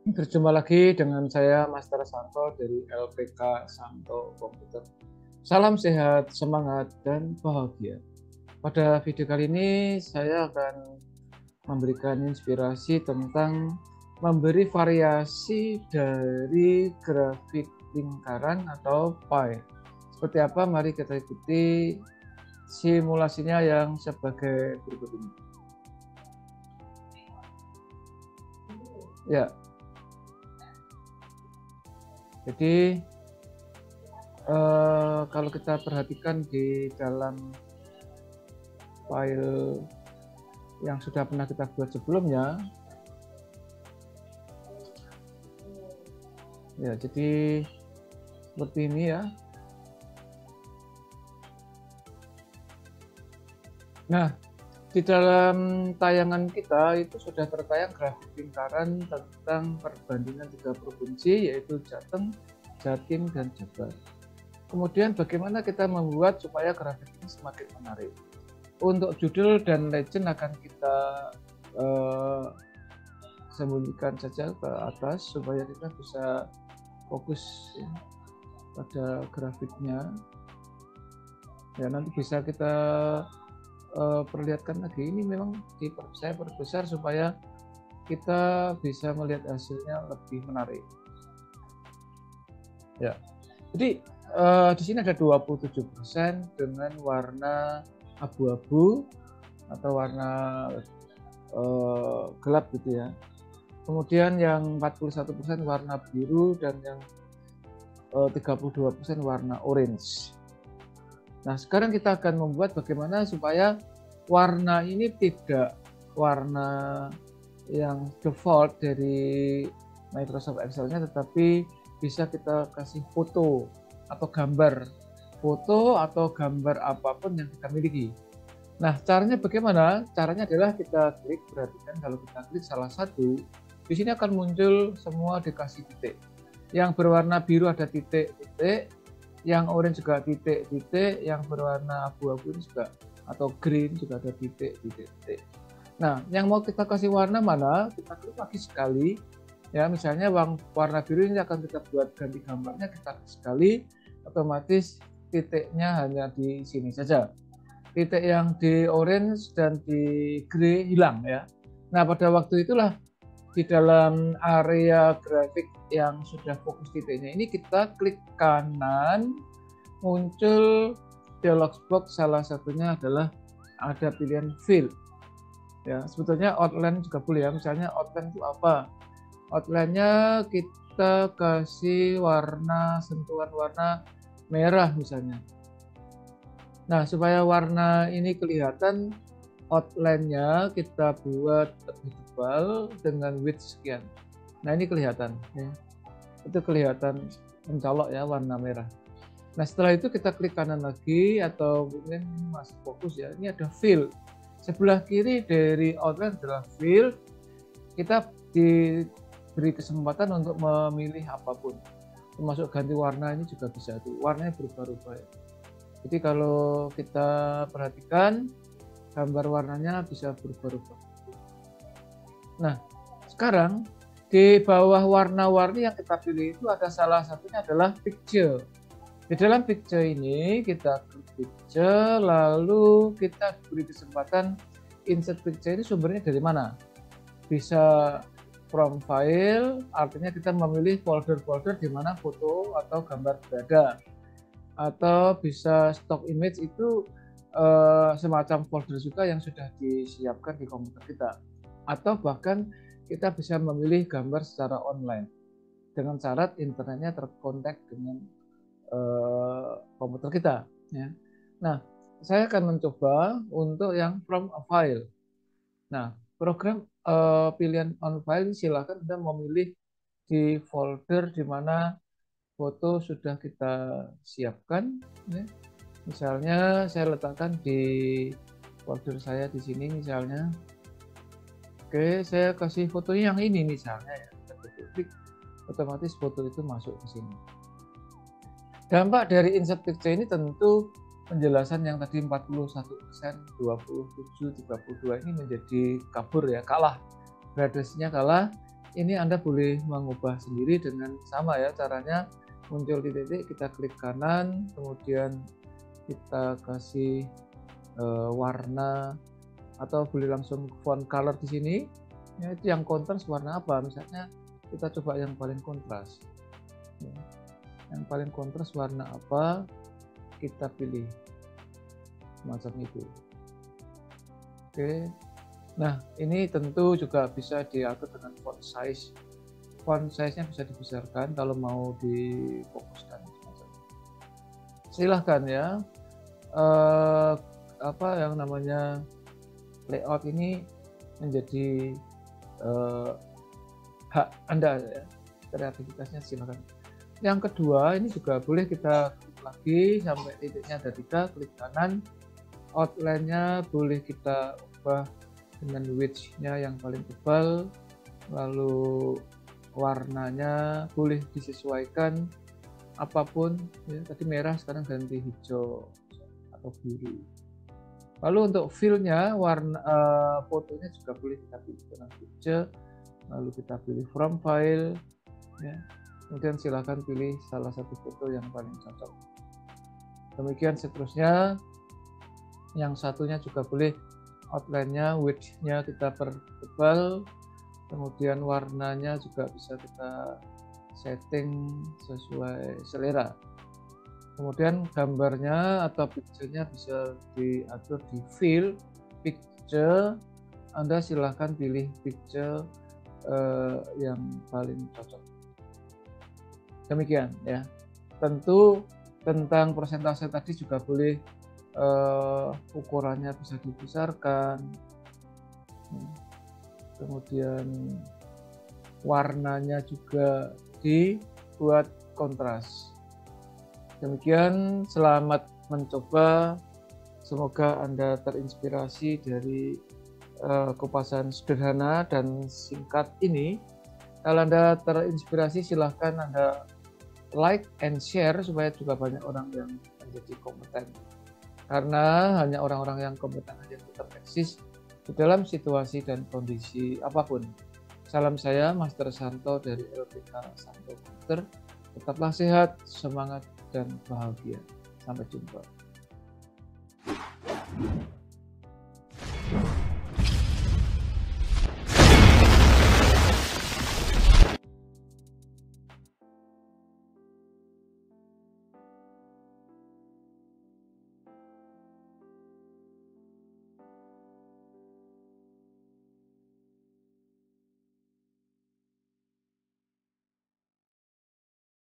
Berjumpa lagi dengan saya Master Santo dari LPK Santo Komputer. Salam sehat, semangat, dan bahagia. Pada video kali ini saya akan memberikan inspirasi tentang memberi variasi dari grafik lingkaran atau pie. Seperti apa? Mari kita ikuti simulasinya yang sebagai berikut ini. Ya, jadi kalau kita perhatikan di dalam file yang sudah pernah kita buat sebelumnya, ya jadi seperti ini ya. Nah, di dalam tayangan kita itu sudah tertayang grafik lingkaran tentang perbandingan 3 provinsi, yaitu Jateng, Jatim, dan Jabar. Kemudian bagaimana kita membuat supaya grafik ini semakin menarik. Untuk judul dan legend akan kita sembunyikan saja ke atas supaya kita bisa fokus ya, pada grafiknya. Ya, nanti bisa kita perlihatkan lagi. Ini memang saya perbesar supaya kita bisa melihat hasilnya lebih menarik. Ya, jadi di sini ada 27% dengan warna abu-abu atau warna gelap gitu ya. Kemudian yang 41% warna biru dan yang 32% warna orange. Nah, sekarang kita akan membuat bagaimana supaya warna ini tidak warna yang default dari Microsoft Excel-nya, tetapi bisa kita kasih foto atau gambar apapun yang kita miliki. Nah, caranya bagaimana? Caranya adalah kita klik, perhatikan kalau kita klik salah satu, di sini akan muncul semua dikasih titik. Yang berwarna biru ada titik-titik, yang orange juga titik-titik, yang berwarna abu-abu juga atau green juga ada titik-titik. Nah, yang mau kita kasih warna mana? Kita klik lagi sekali. Ya, misalnya warna biru ini akan kita buat ganti gambarnya, kita klik sekali, otomatis titiknya hanya di sini saja. Titik yang di orange dan di grey hilang ya. Nah, pada waktu itulah di dalam area grafik yang sudah fokus titiknya ini kita klik kanan, muncul dialog box, salah satunya adalah ada pilihan fill. Ya, sebetulnya outline juga boleh ya. Misalnya outline itu apa? Outline-nya kita kasih warna, sentuhan warna merah misalnya. Nah, supaya warna ini kelihatan, outline-nya kita buat lebih tebal dengan width sekian. Nah, ini kelihatan ya. Itu kelihatan mencolok ya warna merah. Nah, setelah itu kita klik kanan lagi atau mungkin masih fokus ya. Ini ada fill. Sebelah kiri dari outline adalah fill. Kita diberi kesempatan untuk memilih apapun. Termasuk ganti warna ini juga bisa tuh. Warnanya berubah-ubah ya. Jadi kalau kita perhatikan gambar warnanya bisa berubah-ubah. Nah, sekarang di bawah warna-warni yang kita pilih itu ada salah satunya adalah picture. Di dalam picture ini kita klik picture, lalu kita beri kesempatan insert picture ini sumbernya dari mana. Bisa from file, artinya kita memilih folder-folder di mana foto atau gambar berada. Atau bisa stock image, itu semacam folder juga yang sudah disiapkan di komputer kita. Atau bahkan kita bisa memilih gambar secara online dengan syarat internetnya terkontak dengan komputer kita ya. Nah, saya akan mencoba untuk yang from a file. Nah, program pilihan on file silakan Anda memilih di folder di mana foto sudah kita siapkan ya. Misalnya saya letakkan di folder saya di sini misalnya. Oke, saya kasih fotonya yang ini misalnya ya. Klik, otomatis foto itu masuk ke sini. Dampak dari insert picture ini tentu penjelasan yang tadi 41%, 27, 32 ini menjadi kabur ya, kalah. Gradasinya kalah. ini Anda boleh mengubah sendiri dengan sama ya caranya. Muncul titik-titik, kita klik kanan, kemudian kita kasih warna, atau boleh langsung font color di sini. Ya, itu yang kontras warna apa? Misalnya kita coba yang paling kontras. Ya, yang paling kontras warna apa? Kita pilih semacam itu. Oke. Nah, ini tentu juga bisa diatur dengan font size. Font size-nya bisa dibesarkan kalau mau difokuskan. Silahkan ya. Apa yang namanya layout ini menjadi hak Anda ya. Kreativitasnya silahkan. Yang kedua, ini juga boleh kita klik lagi sampai titiknya ada 3, klik kanan. Outline-nya boleh kita ubah dengan width-nya yang paling tebal, lalu warnanya boleh disesuaikan apapun ya, tadi merah sekarang ganti hijau atau biru. Lalu untuk fill-nya warna fotonya juga boleh kita pilih dengan picture, lalu kita pilih from file ya. Kemudian silahkan pilih salah satu foto yang paling cocok. Demikian seterusnya. Yang satunya juga boleh outline-nya, width-nya kita pertebal, kemudian warnanya juga bisa kita setting sesuai selera. Kemudian gambarnya atau picture-nya bisa diatur di fill, picture. Anda silahkan pilih picture yang paling cocok. Demikian ya. Tentu tentang persentase tadi juga boleh ukurannya bisa dibesarkan, kemudian warnanya juga dibuat kontras. Demikian, selamat mencoba. Semoga Anda terinspirasi dari kupasan sederhana dan singkat ini. Kalau Anda terinspirasi, silahkan Anda like and share supaya juga banyak orang yang menjadi kompeten. Karena hanya orang-orang yang kompeten saja tetap eksis di dalam situasi dan kondisi apapun. Salam saya, Master Santo dari LPK Santo Komputer. Tetaplah sehat, semangat, dan bahagia. Sampai jumpa.